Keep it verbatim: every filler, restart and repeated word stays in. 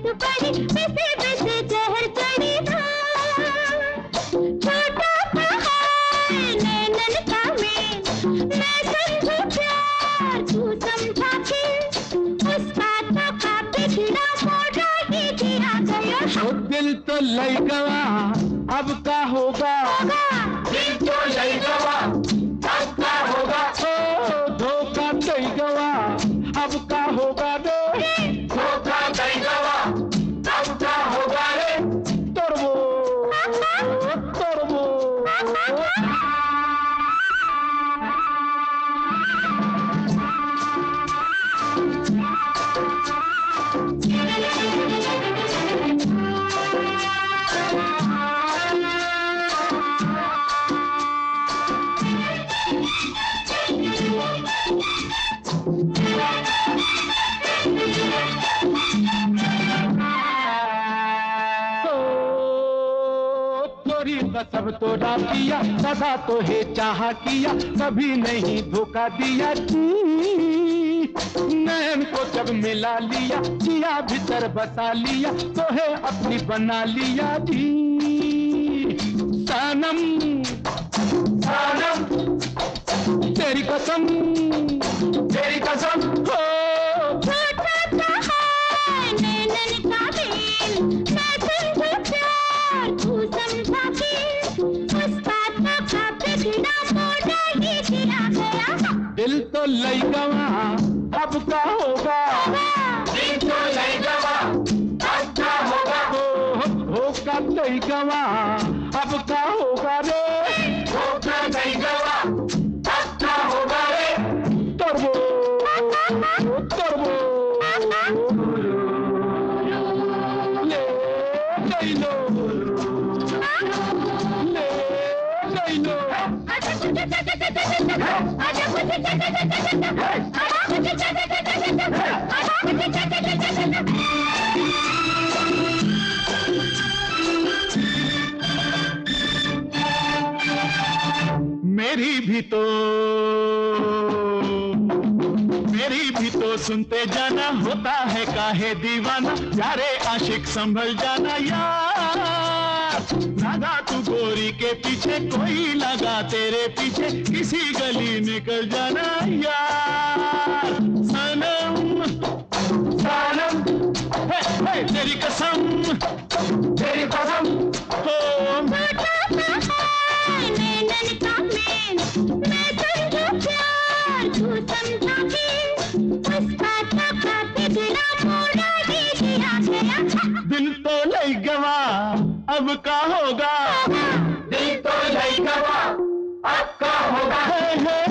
आदत पड़ी, पिसे पिसे जहर चढ़ी था। छोटा सा है नैनन का मेल, मैं समझू प्यार तू समझा फिर, उसका थका बिगड़ा मोड़ा ही दिया गया। ओ दिल तो लई गवा अब का होगा, दिल तो लई गवा अब का होगा। ओ धोखा दई गवा अब का होगा रे, धोखा दई गवा अब का होगा रे। तोरबो तोरबो सब तो किया, सदा तो है चाहा किया, कभी नहीं धोखा दिया। नैन को जब मिला लिया, जिया भीतर बसा लिया, तो है अपनी बना लिया जी। सनम सनम तेरी कसम तेरी कसम हो। छोटा सा है नैनन का मेल, मैं समझू प्यार तू समझा फिर, उसका थका बिगड़ा मोड़ा ही दिया गया। दिल तो लई गवा अब का होगा, दिल तो लई गवा अब का होगा। धोखा दई गवा अब का होगा रे, धोखा दई गवा अब का होगा रे। तोरबो तोरबो ले ले लो ले ले लो। मेरी भी तो मेरी भी तो सुनते जाना, होता है काहे दीवाना, प्यारे आशिक संभल जाना यार। लगा तू गोरी के पीछे, कोई लगा तेरे पीछे, किसी गली निकल जाना यार। सनम सनम हे हे तेरी कसम तेरी कसम हो। नैनन का मेल, मैं समझू प्यार तू समझा फिर, उसका थका बिगड़ा मोड़ा ही दिया गया। दिल तो लई गवा अब का होगा, दिल तो लई गवा अब का होगा। हे हे